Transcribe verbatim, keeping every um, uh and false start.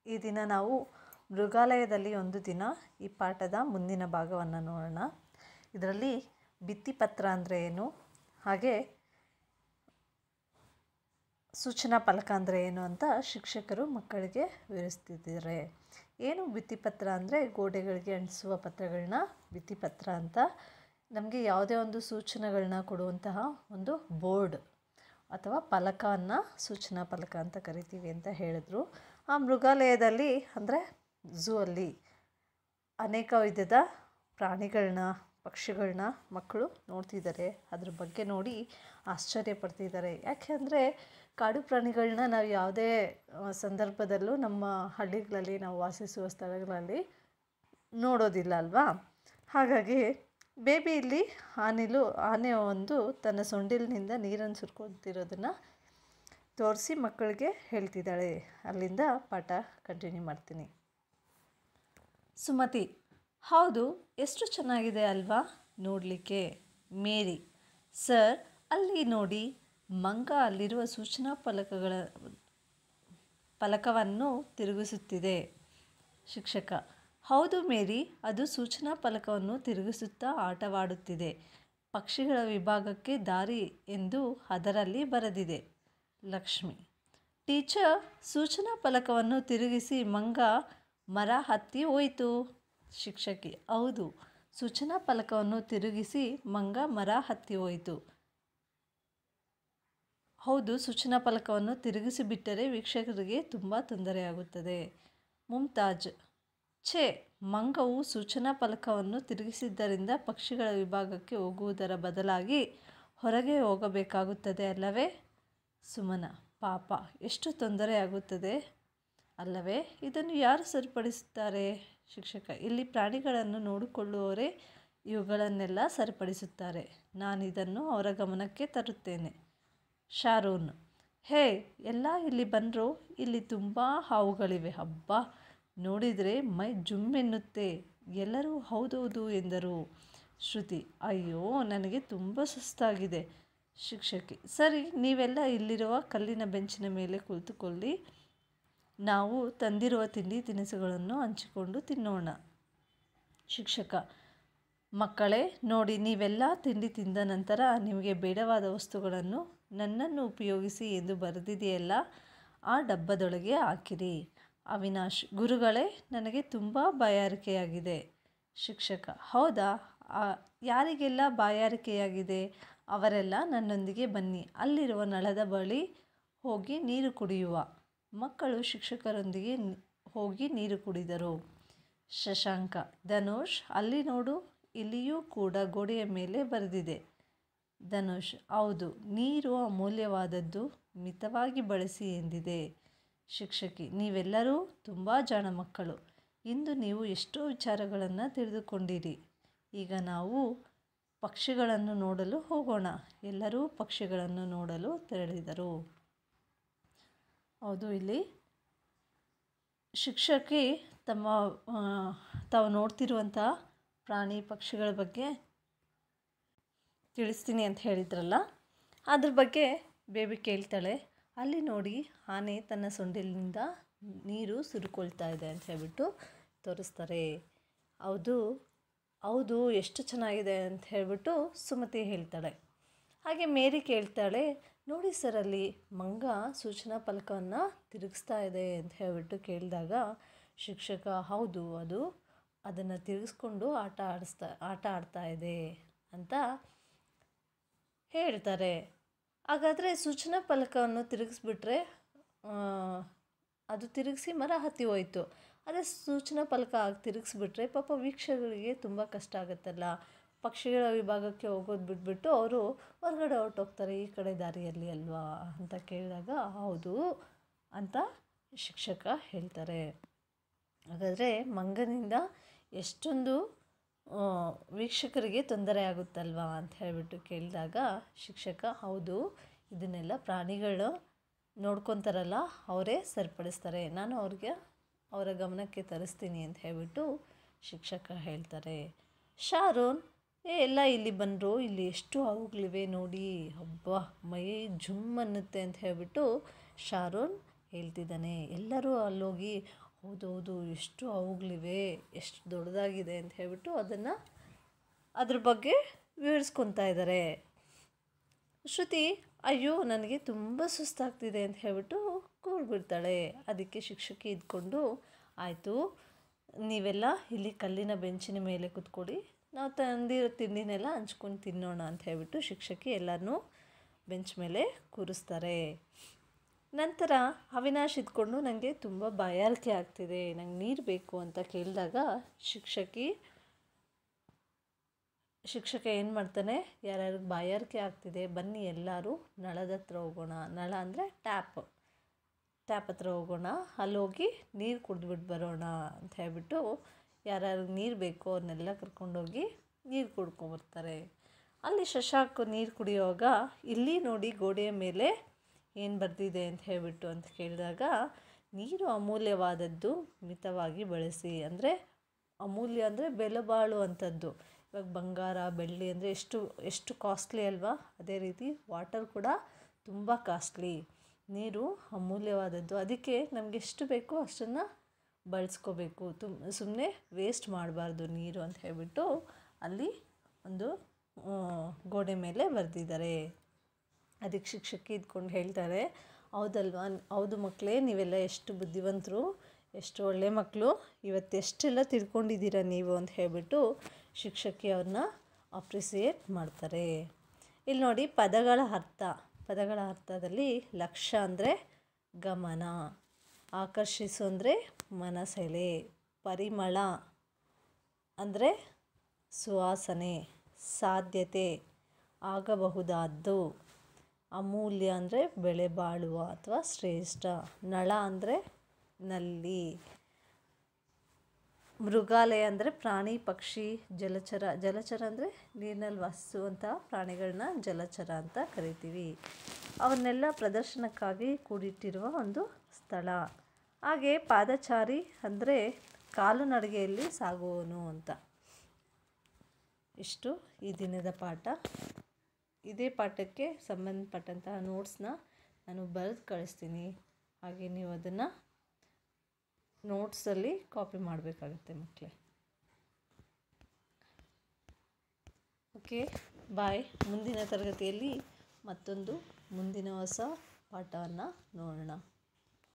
ಈ ದಿನ ನಾವು ಮೃಗಾಲಯದಲ್ಲಿ ಒಂದು ದಿನ ಈ ಪಾಠದ ಮುಂದಿನ ಭಾಗವನ್ನು ನೋಡೋಣ. ಇದರಲ್ಲಿ ಭಿತ್ತಿಪತ್ರ ಅಂದರೆ ಏನು, ಹಾಗೆ ಸೂಚನಾ ಫಲಕ ಅಂದರೆ ಏನು ಅಂತ ಶಿಕ್ಷಕರು ಮಕ್ಕಳಿಗೆ ವಿವರಿಸ್ತಿದ್ದಾರೆ. ಏನು ಭಿತ್ತಿಪತ್ರ ಅಂದರೆ ಗೋಡೆಗಳಿಗೆ ಅಂಟಿಸುವ ಪತ್ರಗಳನ್ನ ಭಿತ್ತಿಪತ್ರ ಅಂತ. ನಮಗೆ ಯಾವುದೇ ಒಂದು ಸೂಚನೆಗಳನ್ನ ಕೊಡುವಂತಹ ಒಂದು ಬೋರ್ಡ್ ಅಥವಾ ಫಲಕವನ್ನು ಸೂಚನಾ ಫಲಕ ಅಂತ ಕರಿತೀವಿ ಅಂತ ಹೇಳಿದ್ರು. ಆ ಮೃಗಾಲಯದಲ್ಲಿ ಅಂದರೆ ಝೂ ಅಲ್ಲಿ ಅನೇಕ ವಿಧದ ಪ್ರಾಣಿಗಳನ್ನ ಪಕ್ಷಿಗಳನ್ನ ಮಕ್ಕಳು ನೋಡ್ತಿದ್ದಾರೆ. ಅದ್ರ ಬಗ್ಗೆ ನೋಡಿ ಆಶ್ಚರ್ಯ ಪಡ್ತಿದ್ದಾರೆ. ಯಾಕೆ ಅಂದರೆ ಕಾಡು ಪ್ರಾಣಿಗಳನ್ನ ನಾವು ಯಾವುದೇ ಸಂದರ್ಭದಲ್ಲೂ ನಮ್ಮ ಹಳ್ಳಿಗಳಲ್ಲಿ ನಾವು ವಾಸಿಸುವ ಸ್ಥಳಗಳಲ್ಲಿ ನೋಡೋದಿಲ್ಲ ಅಲ್ವಾ. ಹಾಗಾಗಿ ಬೇಬಿ ಇಲ್ಲಿ ಆನೆಲು ಆನೆ ಒಂದು ತನ್ನ ಸೊಂಡಿಲಿನಿಂದ ನೀರನ್ನು ಸುರ್ಕೊತಿರೋದನ್ನು ತೋರಿಸಿ ಮಕ್ಕಳಿಗೆ ಹೇಳ್ತಿದ್ದಾಳೆ. ಅಲ್ಲಿಂದ ಪಾಠ ಕಂಟಿನ್ಯೂ ಮಾಡ್ತೀನಿ. ಸುಮತಿ: ಹೌದು, ಎಷ್ಟು ಚೆನ್ನಾಗಿದೆ ಅಲ್ವಾ ನೋಡಲಿಕ್ಕೆ. ಮೇರಿ: ಸರ್, ಅಲ್ಲಿ ನೋಡಿ, ಮಂಗ ಅಲ್ಲಿರುವ ಸೂಚನಾ ಫಲಕಗಳ ಫಲಕವನ್ನು ತಿರುಗಿಸುತ್ತಿದೆ. ಶಿಕ್ಷಕ: ಹೌದು ಮೇರಿ, ಅದು ಸೂಚನಾ ಫಲಕವನ್ನು ತಿರುಗಿಸುತ್ತಾ ಆಟವಾಡುತ್ತಿದೆ. ಪಕ್ಷಿಗಳ ವಿಭಾಗಕ್ಕೆ ದಾರಿ ಎಂದು ಅದರಲ್ಲಿ ಬರೆದಿದೆ. ಲಕ್ಷ್ಮಿ: ಟೀಚರ್, ಸೂಚನಾ ಫಲಕವನ್ನು ತಿರುಗಿಸಿ ಮಂಗ ಮರ ಹತ್ತಿ ಹೋಯಿತು. ಶಿಕ್ಷಕಿ: ಹೌದು, ಸೂಚನಾ ಫಲಕವನ್ನು ತಿರುಗಿಸಿ ಮಂಗ ಮರ ಹತ್ತಿ ಹೋಯಿತು. ಹೌದು, ಸೂಚನಾ ಫಲಕವನ್ನು ತಿರುಗಿಸಿಬಿಟ್ಟರೆ ವೀಕ್ಷಕರಿಗೆ ತುಂಬ ತೊಂದರೆಯಾಗುತ್ತದೆ. ಮುಮ್ತಾಜ್: ಛೇ, ಮಂಗವು ಸೂಚನಾ ಫಲಕವನ್ನು ತಿರುಗಿಸಿದ್ದರಿಂದ ಪಕ್ಷಿಗಳ ವಿಭಾಗಕ್ಕೆ ಹೋಗುವುದರ ಬದಲಾಗಿ ಹೊರಗೆ ಹೋಗಬೇಕಾಗುತ್ತದೆ ಅಲ್ಲವೇ. ಸುಮನ: ಪಾಪ, ಎಷ್ಟು ತೊಂದರೆಯಾಗುತ್ತದೆ ಅಲ್ಲವೇ. ಇದನ್ನು ಯಾರು ಸರಿಪಡಿಸುತ್ತಾರೆ. ಶಿಕ್ಷಕ: ಇಲ್ಲಿ ಪ್ರಾಣಿಗಳನ್ನು ನೋಡಿಕೊಳ್ಳುವವರೇ ಇವುಗಳನ್ನೆಲ್ಲ ಸರಿಪಡಿಸುತ್ತಾರೆ. ನಾನಿದನ್ನು ಅವರ ಗಮನಕ್ಕೆ ತರುತ್ತೇನೆ. ಶಾರೂನ್: ಹೇ, ಎಲ್ಲ ಇಲ್ಲಿ ಬನ್ರೋ, ಇಲ್ಲಿ ತುಂಬ ಹಾವುಗಳಿವೆ. ಹಬ್ಬ, ನೋಡಿದರೆ ಮೈ ಜುಮ್ ಎನ್ನುತ್ತೆ. ಎಲ್ಲರೂ ಹೌದೌದು ಎಂದರು. ಶ್ರುತಿ: ಅಯ್ಯೋ, ನನಗೆ ತುಂಬ ಸುಸ್ತಾಗಿದೆ. ಶಿಕ್ಷಕಿ: ಸರಿ, ನೀವೆಲ್ಲ ಇಲ್ಲಿರುವ ಕಲ್ಲಿನ ಬೆಂಚಿನ ಮೇಲೆ ಕುಳಿತುಕೊಳ್ಳಿ. ನಾವು ತಂದಿರುವ ತಿಂಡಿ ತಿನಿಸುಗಳನ್ನು ಹಂಚಿಕೊಂಡು ತಿನ್ನೋಣ. ಶಿಕ್ಷಕ: ಮಕ್ಕಳೇ ನೋಡಿ, ನೀವೆಲ್ಲ ತಿಂಡಿ ತಿಂದ ನಂತರ ನಿಮಗೆ ಬೇಡವಾದ ವಸ್ತುಗಳನ್ನು ನನ್ನನ್ನು ಉಪಯೋಗಿಸಿ ಎಂದು ಬರೆದಿದೆಯಲ್ಲ, ಆ ಡಬ್ಬದೊಳಗೆ ಹಾಕಿರಿ. ಅವಿನಾಶ್: ಗುರುಗಳೇ, ನನಗೆ ತುಂಬ ಬಾಯಾರಿಕೆಯಾಗಿದೆ. ಶಿಕ್ಷಕ: ಹೌದಾ, ಯಾರಿಗೆಲ್ಲ ಬಾಯಾರಿಕೆಯಾಗಿದೆ ಅವರೆಲ್ಲ ನನ್ನೊಂದಿಗೆ ಬನ್ನಿ. ಅಲ್ಲಿರುವ ನಳದ ಬಳಿ ಹೋಗಿ ನೀರು ಕುಡಿಯುವ. ಮಕ್ಕಳು ಶಿಕ್ಷಕರೊಂದಿಗೆ ಹೋಗಿ ನೀರು ಕುಡಿದರು. ಶಶಾಂಕ: ಧನುಷ್, ಅಲ್ಲಿ ನೋಡು, ಇಲ್ಲಿಯೂ ಕೂಡ ಗೋಡೆಯ ಮೇಲೆ ಬರೆದಿದೆ. ಧನುಷ್: ಹೌದು, ನೀರು ಅಮೂಲ್ಯವಾದದ್ದು, ಮಿತವಾಗಿ ಬಳಸಿ ಎಂದಿದೆ. ಶಿಕ್ಷಕಿ: ನೀವೆಲ್ಲರೂ ತುಂಬ ಜಾಣ ಮಕ್ಕಳು. ಇಂದು ನೀವು ಎಷ್ಟೋ ವಿಚಾರಗಳನ್ನು ತಿಳಿದುಕೊಂಡಿರಿ. ಈಗ ನಾವು ಪಕ್ಷಿಗಳನ್ನು ನೋಡಲು ಹೋಗೋಣ. ಎಲ್ಲರೂ ಪಕ್ಷಿಗಳನ್ನು ನೋಡಲು ತೆರಳಿದರು. ಹೌದು, ಇಲ್ಲಿ ಶಿಕ್ಷಕಿ ತಮ್ಮ ತಾವು ನೋಡ್ತಿರುವಂಥ ಪ್ರಾಣಿ ಪಕ್ಷಿಗಳ ಬಗ್ಗೆ ತಿಳಿಸ್ತೀನಿ ಅಂತ ಹೇಳಿದ್ರಲ್ಲ, ಅದ್ರ ಬಗ್ಗೆ ಬೇಬಿ ಕೇಳ್ತಾಳೆ. ಅಲ್ಲಿ ನೋಡಿ, ಆನೆ ತನ್ನ ಸೊಂಡಿಲಿನಿಂದ ನೀರು ಸುರಿಕೊಳ್ತಾ ಇದೆ ಅಂತ ಹೇಳ್ಬಿಟ್ಟು ತೋರಿಸ್ತಾರೆ. ಹೌದು ಹೌದು ಎಷ್ಟು ಚೆನ್ನಾಗಿದೆ ಅಂತ ಹೇಳ್ಬಿಟ್ಟು ಸುಮತಿ ಹೇಳ್ತಾಳೆ. ಹಾಗೆ ಮೇರಿ ಕೇಳ್ತಾಳೆ, ನೋಡಿ ಸರ್, ಅಲ್ಲಿ ಮಂಗ ಸೂಚನಾ ಫಲಕವನ್ನು ತಿರುಗಿಸ್ತಾ ಇದೆ ಅಂತ ಹೇಳ್ಬಿಟ್ಟು ಕೇಳಿದಾಗ ಶಿಕ್ಷಕ: ಹೌದು, ಅದು ಅದನ್ನು ತಿರುಗಿಸ್ಕೊಂಡು ಆಟ ಆಡಿಸ್ತಾ ಆಟ ಆಡ್ತಾ ಇದೆ ಅಂತ ಹೇಳ್ತಾರೆ. ಹಾಗಾದರೆ ಸೂಚನಾ ಫಲಕವನ್ನು ತಿರುಗಿಸ್ಬಿಟ್ರೆ ಅದು ತಿರುಗಿಸಿ ಮರ ಹತ್ತಿ ಹೋಯಿತು. ಅದೇ ಸೂಚನಾ ಫಲಕ ತಿರುಗಿಸ್ಬಿಟ್ರೆ ಪಾಪ ವೀಕ್ಷಕರಿಗೆ ತುಂಬ ಕಷ್ಟ ಆಗುತ್ತಲ್ಲ. ಪಕ್ಷಿಗಳ ವಿಭಾಗಕ್ಕೆ ಹೋಗೋದು ಬಿಟ್ಬಿಟ್ಟು ಅವರು ಹೊರಗಡೆ ಹೊರಟೋಗ್ತಾರೆ, ಈ ಕಡೆ ದಾರಿಯಲ್ಲಿ ಅಲ್ವಾ ಅಂತ ಕೇಳಿದಾಗ ಹೌದು ಅಂತ ಶಿಕ್ಷಕ ಹೇಳ್ತಾರೆ. ಹಾಗಾದರೆ ಮಂಗನಿಂದ ಎಷ್ಟೊಂದು ವೀಕ್ಷಕರಿಗೆ ತೊಂದರೆ ಆಗುತ್ತಲ್ವಾ ಅಂತ ಹೇಳಿಬಿಟ್ಟು ಕೇಳಿದಾಗ ಶಿಕ್ಷಕ: ಹೌದು, ಇದನ್ನೆಲ್ಲ ಪ್ರಾಣಿಗಳು ನೋಡ್ಕೊತಾರಲ್ಲ, ಅವರೇ ಸರಿಪಡಿಸ್ತಾರೆ. ನಾನು ಅವ್ರಿಗೆ ಅವರ ಗಮನಕ್ಕೆ ತರಿಸ್ತೀನಿ ಅಂತ ಹೇಳಿಬಿಟ್ಟು ಶಿಕ್ಷಕ ಹೇಳ್ತಾರೆ. ಶಾರೋನ್: ಏ ಎಲ್ಲ ಇಲ್ಲಿ ಬನ್ರೋ, ಇಲ್ಲಿ ಎಷ್ಟು ಹಾವುಗಳಿವೆ ನೋಡಿ, ಹಬ್ಬ ಮೈ ಜುಮ್ ಅನ್ನುತ್ತೆ ಅಂತ ಹೇಳಿಬಿಟ್ಟು ಶಾರೋನ್ ಹೇಳ್ತಿದ್ದಾನೆ. ಎಲ್ಲರೂ ಅಲ್ಲೋಗಿ ಹೌದೌದು ಎಷ್ಟು ಅವುಗಳಿವೆ, ಎಷ್ಟು ದೊಡ್ಡದಾಗಿದೆ ಅಂತ ಹೇಳ್ಬಿಟ್ಟು ಅದನ್ನು ಅದ್ರ ಬಗ್ಗೆ ವಿವರಿಸ್ಕೊತಾ ಇದ್ದಾರೆ. ಶ್ರುತಿ ಅಯ್ಯೋ ನನಗೆ ತುಂಬ ಸುಸ್ತಾಗ್ತಿದೆ ಅಂತ ಹೇಳ್ಬಿಟ್ಟು ಕೂರ್ಬಿಡ್ತಾಳೆ. ಅದಕ್ಕೆ ಶಿಕ್ಷಕಿ ಇದ್ಕೊಂಡು ಆಯಿತು ನೀವೆಲ್ಲ ಇಲ್ಲಿ ಕಲ್ಲಿನ ಬೆಂಚಿನ ಮೇಲೆ ಕೂತ್ಕೊಳ್ಳಿ, ನಾವು ತಂದಿರೋ ತಿಂಡಿನೆಲ್ಲ ಹಂಚ್ಕೊಂಡು ತಿನ್ನೋಣ ಅಂತ ಹೇಳ್ಬಿಟ್ಟು ಶಿಕ್ಷಕಿ ಎಲ್ಲರನ್ನೂ ಬೆಂಚ್ ಮೇಲೆ ಕೂರಿಸ್ತಾರೆ. ನಂತರ ಅವಿನಾಶ್ ಇದ್ಕೊಂಡು ನನಗೆ ತುಂಬ ಬಾಯಾರಿಕೆ ಆಗ್ತಿದೆ, ನಂಗೆ ನೀರು ಬೇಕು ಅಂತ ಕೇಳಿದಾಗ ಶಿಕ್ಷಕಿ ಶಿಕ್ಷಕ ಏನು ಮಾಡ್ತಾನೆ, ಯಾರ್ಯಾರಿಗೆ ಬಾಯಾರಿಕೆ ಆಗ್ತಿದೆ ಬನ್ನಿ ಎಲ್ಲರೂ ನಳದ ಹತ್ರ ಹೋಗೋಣ, ನಳ ಅಂದರೆ ಟ್ಯಾಪ್ ಟ್ಯಾಪ್ ಹತ್ರ ಹೋಗೋಣ, ಅಲ್ಲಿ ಹೋಗಿ ನೀರು ಕುಡಿದ್ಬಿಟ್ಟು ಬರೋಣ ಅಂತ ಹೇಳ್ಬಿಟ್ಟು ಯಾರ್ಯಾರಿಗೆ ನೀರು ಬೇಕೋ ಅವ್ರನ್ನೆಲ್ಲ ಕರ್ಕೊಂಡೋಗಿ ನೀರು ಕುಡ್ಕೊಂಬರ್ತಾರೆ. ಅಲ್ಲಿ ಶಶಾಂಕ್ ನೀರು ಕುಡಿಯುವಾಗ ಇಲ್ಲಿ ನೋಡಿ ಗೋಡೆಯ ಮೇಲೆ ಏನು ಬರೆದಿದೆ ಅಂತ ಹೇಳ್ಬಿಟ್ಟು ಅಂತ ಕೇಳಿದಾಗ ನೀರು ಅಮೂಲ್ಯವಾದದ್ದು, ಮಿತವಾಗಿ ಬಳಸಿ. ಅಂದರೆ ಅಮೂಲ್ಯ ಅಂದರೆ ಬೆಲೆ ಬಾಳುವಂಥದ್ದು. ಇವಾಗ ಬಂಗಾರ ಬೆಳ್ಳಿ ಅಂದರೆ ಎಷ್ಟು ಎಷ್ಟು ಕಾಸ್ಟ್ಲಿ ಅಲ್ವಾ, ಅದೇ ರೀತಿ ವಾಟರ್ ಕೂಡ ತುಂಬ ಕಾಸ್ಟ್ಲಿ. ನೀರು ಅಮೂಲ್ಯವಾದದ್ದು, ಅದಕ್ಕೆ ನಮಗೆ ಎಷ್ಟು ಬೇಕೋ ಅಷ್ಟನ್ನು ಬಳಸ್ಕೋಬೇಕು, ತುಮ್ ಸುಮ್ಮನೆ ವೇಸ್ಟ್ ಮಾಡಬಾರ್ದು ನೀರು ಅಂತ ಹೇಳ್ಬಿಟ್ಟು ಅಲ್ಲಿ ಒಂದು ಗೋಡೆ ಮೇಲೆ ಬರೆದಿದ್ದಾರೆ. ಅದಕ್ಕೆ ಶಿಕ್ಷಕಿ ಇದ್ಕೊಂಡು ಹೇಳ್ತಾರೆ, ಹೌದಲ್ವಾ, ಹೌದು ಮಕ್ಕಳೇ, ನೀವೆಲ್ಲ ಎಷ್ಟು ಬುದ್ಧಿವಂತರು, ಎಷ್ಟು ಒಳ್ಳೆ ಮಕ್ಕಳು, ಇವತ್ತೆಷ್ಟೆಲ್ಲ ತಿಳ್ಕೊಂಡಿದ್ದೀರ ನೀವು ಅಂತ ಹೇಳ್ಬಿಟ್ಟು ಶಿಕ್ಷಕಿ ಅವ್ರನ್ನ ಅಪ್ರಿಸಿಯೇಟ್ ಮಾಡ್ತಾರೆ. ಇಲ್ಲಿ ನೋಡಿ ಪದಗಳ ಅರ್ಥ. ಪದಗಳ ಅರ್ಥದಲ್ಲಿ ಲಕ್ಷ್ಯ ಅಂದರೆ ಗಮನ, ಆಕರ್ಷಿಸು ಅಂದರೆ ಮನಸೆಳೆ, ಪರಿಮಳ ಅಂದರೆ ಸುವಾಸನೆ, ಸಾಧ್ಯತೆ ಆಗಬಹುದಾದ್ದು, ಅಮೂಲ್ಯ ಅಂದರೆ ಬೆಲೆ ಬಾಳುವ ಅಥವಾ ಶ್ರೇಷ್ಠ, ನಳ ಅಂದರೆ ನಲ್ಲಿ, ಮೃಗಾಲಯ ಅಂದರೆ ಪ್ರಾಣಿ ಪಕ್ಷಿ ಜಲಚರ, ಜಲಚರ ಅಂದರೆ ನೀರಿನಲ್ಲಿ ವಾಸಿಸುವಂಥ ಪ್ರಾಣಿಗಳನ್ನ ಜಲಚರ ಅಂತ ಕರಿತೀವಿ. ಅವನ್ನೆಲ್ಲ ಪ್ರದರ್ಶನಕ್ಕಾಗಿ ಕೂಡಿಟ್ಟಿರುವ ಒಂದು ಸ್ಥಳ. ಹಾಗೆ ಪಾದಚಾರಿ ಅಂದರೆ ಕಾಲು ನಡಿಗೆಯಲ್ಲಿ ಸಾಗುವವನು ಅಂತ. ಇಷ್ಟು ಈ ದಿನದ ಪಾಠ. ಇದೇ ಪಾಠಕ್ಕೆ ಸಂಬಂಧಪಟ್ಟಂತಹ ನೋಟ್ಸ್ನ ನಾನು ಬರೆದು ಕಳಿಸ್ತೀನಿ. ಹಾಗೆ ನೀವು ಅದನ್ನು ನೋಟ್ಸಲ್ಲಿ ಕಾಪಿ ಮಾಡಬೇಕಾಗುತ್ತೆ ಮಕ್ಕಳೇ. Okay bye. ಮುಂದಿನ ತರಗತಿಯಲ್ಲಿ ಮತ್ತೊಂದು ಮುಂದಿನ ಹೊಸ ಪಾಠವನ್ನು ನೋಡೋಣ.